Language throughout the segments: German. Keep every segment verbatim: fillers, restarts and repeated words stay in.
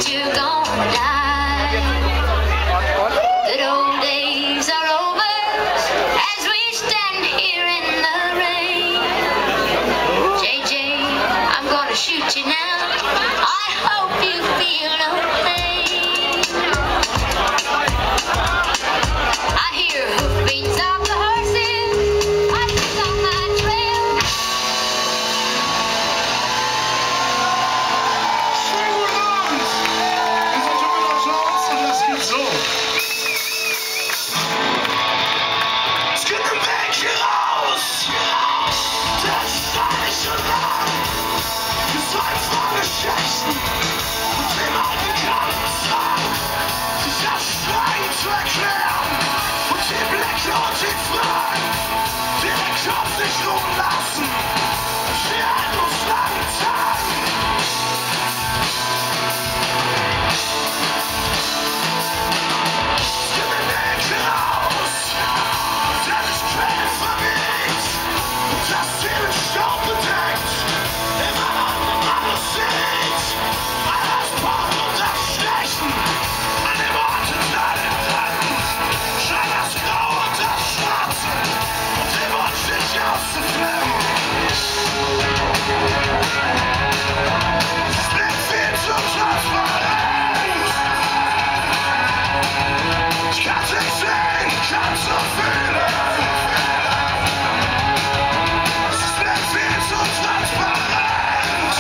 that you're gonna die. Good old days are over as we stand here in the rain. J J, I'm gonna shoot you now. I hope you feel no pain. I hear hoofbeats of the horses. I think on my trail. Schönen guten Abend! Wir sind Jupiter Jones und das geht so. Es gibt einen Weg hier raus! Der ist nicht so lang! Wir sollen zwar Geschichten und dem alten Kampfzwang, sich das Schweigen zu erklären und die Blicke und die Fragen, die den Kopf nicht ruhen lassen, die endlos langen Tagen. Es gibt einen Weg raus, der sich quer verbiegt und das Ziel in Staub bedeckt, immer noch anders sieht. All das Pochen und das Stechen, an dem Ort und an den Wänden, scheint das Grau und das Schwarze und den Wunsch nicht auszuflippen. Es wird viel zu transparent. Ich kann's nicht sehen, kann's so fühlen. Es ist mir viel zu transparent.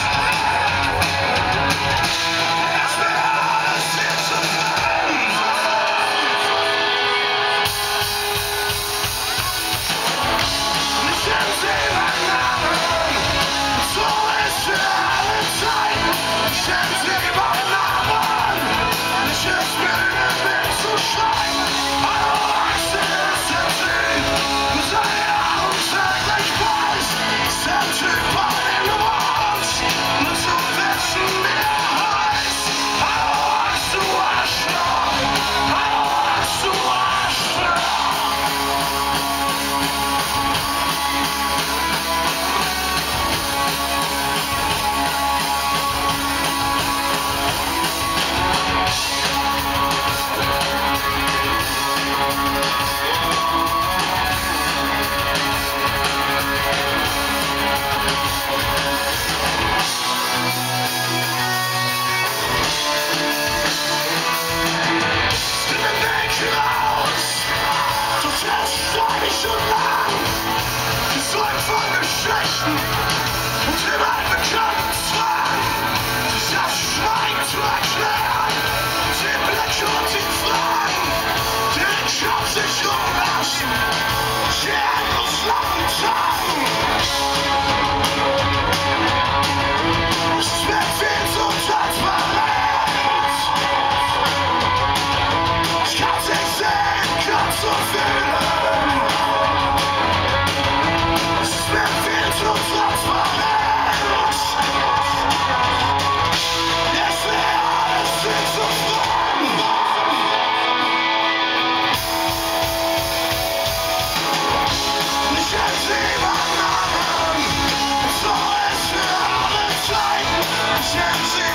Es ist mir alles viel zu fremd. Nicht in meinen Namen, so ist für alle Zeiten. Ich kenn sie meinen Namen, nicht ist mir den Weg zu schweigen. Hallo, Angst ist in sie, nur seine Augen täglich weiß. Ist der Typ, bei dem du wohnst, nur zu wissen, wie er heißt. Hallo, Angst, du Arschloch, hallo, Angst, du Arschloch. Change